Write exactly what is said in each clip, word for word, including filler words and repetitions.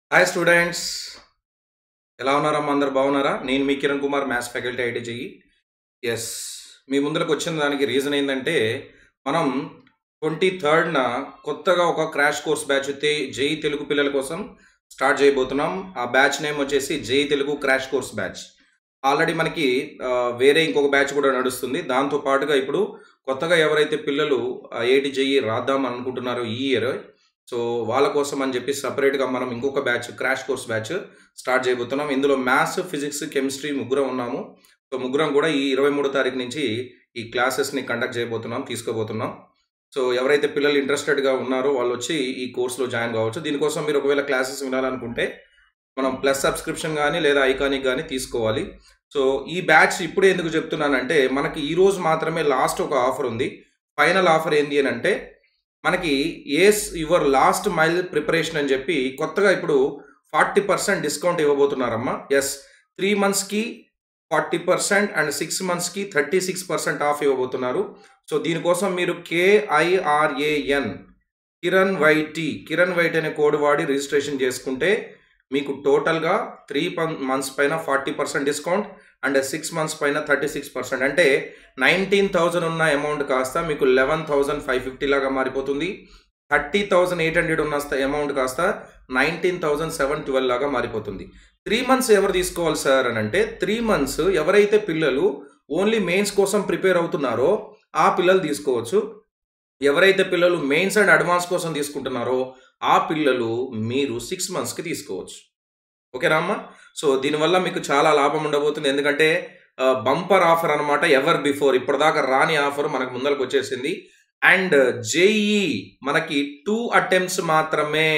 Hi students, ఎలా ఉన్నారమ్మా అందరూ బాగున్నారా? నేను మీ Kiran Kumar maths faculty IIT JEE. Yes, మీ ముందుకు వచ్చిన దానికి రీజన్ ఏంటంటే మనం ట్వంటీ థర్డ్న కొత్తగా ఒక క్రాష్ కోర్స్ బ్యాచ్ అయితే జేఈ తెలుగు పిల్లల కోసం స్టార్ట్ చేయబోతున్నాం. ఆ బ్యాచ్ నేమ్ వచ్చేసి JEE Telugu crash course batch. Already మనకి వేరే ఇంకొక బ్యాచ్ కూడా నడుస్తుంది. దాంతో పాటుగా ఇప్పుడు కొత్తగా ఎవరైతే పిల్లలు ఐఐటి జేఈ రాద్దాం అనుకుంటున్నారో ఈ ఇయర్, సో వాళ్ళ కోసం అని చెప్పి సపరేట్గా మనం ఇంకొక batch crash course batch start చేయబోతున్నాం. ఇందులో మ్యాథ్స్, ఫిజిక్స్, కెమిస్ట్రీ ముగ్గురం ఉన్నాము. సో ముగ్గురం కూడా ఈ ఇరవై మూడో తారీఖు నుంచి ఈ క్లాసెస్ని కండక్ట్ చేయబోతున్నాం, తీసుకోబోతున్నాం. సో ఎవరైతే పిల్లలు ఇంట్రెస్టెడ్గా ఉన్నారో వాళ్ళు వచ్చి ఈ కోర్సులో జాయిన్ కావచ్చు. దీనికోసం మీరు ఒకవేళ క్లాసెస్ వినాలనుకుంటే మనం ప్లస్ సబ్స్క్రిప్షన్ కానీ లేదా ఐకానిక్ కానీ తీసుకోవాలి. సో ఈ బ్యాచ్ ఇప్పుడే ఎందుకు చెప్తున్నానంటే మనకి ఈ రోజు మాత్రమే లాస్ట్ ఒక ఆఫర్ ఉంది. ఫైనల్ ఆఫర్ ఏంటి అని అంటే మనకి ace your last mile preparation అని చెప్పి కొత్తగా ఇప్పుడు ఫార్టీ పర్సెంట్ డిస్కౌంట్ ఇవ్వబోతున్నారమ్మా. ఎస్, త్రీ మంత్స్కి ఫార్టీ పర్సెంట్ అండ్ సిక్స్ మంత్స్కి థర్టీ సిక్స్ పర్సెంట్ ఆఫ్ ఇవ్వబోతున్నారు. సో దీనికోసం మీరు K I R A N Kiran Y T Kiran Y T అనే కోడ్ వాడి రిజిస్ట్రేషన్ చేసుకుంటే మీకు టోటల్గా త్రీ మంత్స్ పైన forty percent discount and six months పైన థర్టీ సిక్స్ పర్సెంట్ అంటే నైన్టీన్ థౌజండ్ ఉన్న అమౌంట్ కాస్త మీకు లెవెన్ థౌజండ్ ఫైవ్ ఫిఫ్టీ లాగా మారిపోతుంది. థర్టీ థౌజండ్ ఎయిట్ హండ్రెడ్ ఉన్న అమౌంట్ కాస్త నైన్టీన్ థౌజండ్ సెవెన్ ట్వెల్వ్ లాగా మారిపోతుంది. త్రీ మంత్స్ ఎవరు తీసుకోవాలి సార్ అని అంటే త్రీ మంత్స్ ఎవరైతే పిల్లలు ఓన్లీ మెయిన్స్ కోసం ప్రిపేర్ అవుతున్నారో ఆ పిల్లలు తీసుకోవచ్చు. ఎవరైతే పిల్లలు మెయిన్స్ అండ్ అడ్వాన్స్ కోసం తీసుకుంటున్నారో ఆ పిల్లలు మీరు సిక్స్ మంత్స్కి తీసుకోవచ్చు. ఓకేనా అమ్మా? సో దీనివల్ల మీకు చాలా లాభం ఉండబోతుంది. ఎందుకంటే బంపర్ ఆఫర్ అనమాట, ఎవర్ బిఫోర్, ఇప్పటిదాకా రాని ఆఫర్ మనకు ముందరకు వచ్చేసింది. అండ్ జేఈ మనకి టూ అటెంప్ట్స్ మాత్రమే,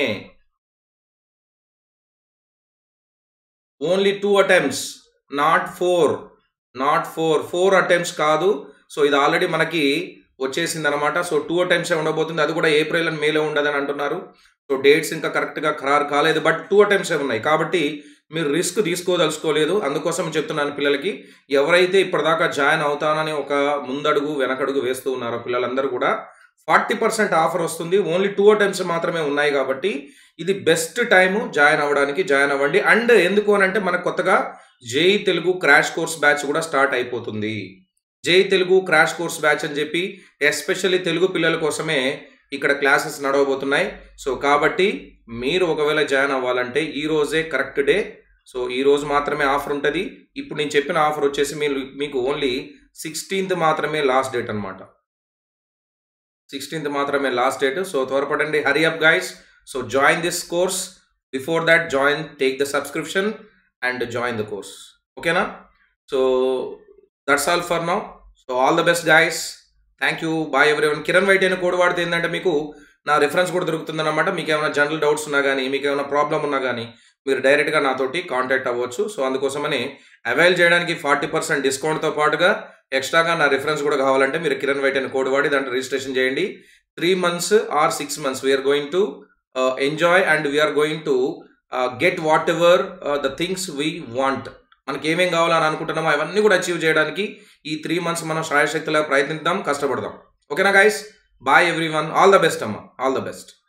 only two attempts, not four not four four attempts కాదు. సో ఇది ఆల్రెడీ మనకి వచ్చేసింది అనమాట. సో టూ అటెంప్ట్సే ఉండబోతుంది. అది కూడా ఏప్రిల్ అండ్ మేలో ఉండదని అంటున్నారు. సో డేట్స్ ఇంకా కరెక్ట్గా ఖరారు కాలేదు, బట్ టూ అటెంప్ట్సే ఉన్నాయి. కాబట్టి మీరు రిస్క్ తీసుకోదలుచుకోలేదు. అందుకోసం చెప్తున్నాను పిల్లలకి, ఎవరైతే ఇప్పటిదాకా జాయిన్ అవుతానని ఒక ముందడుగు వెనకడుగు వేస్తూ ఉన్నారో పిల్లలందరూ కూడా ఫార్టీ పర్సెంట్ ఆఫర్ వస్తుంది. ఓన్లీ టూ అటెంప్ట్స్ మాత్రమే ఉన్నాయి కాబట్టి ఇది బెస్ట్ టైము జాయిన్ అవ్వడానికి. జాయిన్ అవ్వండి. అండ్ ఎందుకు అని అంటే మనకు కొత్తగా JEE Telugu crash course batch కూడా స్టార్ట్ అయిపోతుంది. JEE Telugu crash course batch అని చెప్పి ఎస్పెషల్లీ తెలుగు పిల్లల కోసమే ఇక్కడ క్లాసెస్ నడవబోతున్నాయి. సో కాబట్టి మీరు ఒకవేళ జాయిన్ అవ్వాలంటే ఈ రోజే కరెక్ట్ డే. సో ఈ రోజు మాత్రమే ఆఫర్ ఉంటుంది. ఇప్పుడు నేను చెప్పిన ఆఫర్ వచ్చేసి మీరు మీకు ఓన్లీ సిక్స్టీన్త్ మాత్రమే లాస్ట్ డేట్ అనమాట. సిక్స్టీన్త్ మాత్రమే లాస్ట్ డేట్. సో త్వరపడండి, hurry up guys. So join this course. Before that join, take the subscription and join the course. ఓకేనా? So that's all for now. So all the best guys. Thank you. Bye everyone. Kiran Y T అయిన code వాడితే ఏంటంటే మీకు నా reference కూడా దొరుకుతుంది అనమాట. మీకు ఏమైనా జనరల్ డౌట్స్ ఉన్నా కానీ, మీకు ఏమైనా ప్రాబ్లం ఉన్నా కానీ మీరు డైరెక్ట్గా నాతోటి కాంటాక్ట్ అవ్వచ్చు. సో అందుకోసమని అవైల్ చేయడానికి ఫార్టీ పర్సెంట్ డిస్కౌంట్తో పాటుగా ఎక్స్ట్రాగా నా రిఫరెన్స్ కూడా కావాలంటే మీరు కిరణ్ వైట్ అయిన కోడ్ వాడి దాంట్లో రిజిస్ట్రేషన్ చేయండి. Three months or six months we're going to enjoy and we're going to get whatever the things we want. మనకి ఏమేం కావాలని అనుకుంటున్నామో అవన్నీ కూడా అచీవ్ చేయడానికి ఈ త్రీ మంత్స్ మనం శ్రాయశక్తిలా ప్రయత్నిద్దాం, కష్టపడదాం. ఓకేనా guys? Bye everyone. All the best అమ్మా, ఆల్ ద బెస్ట్.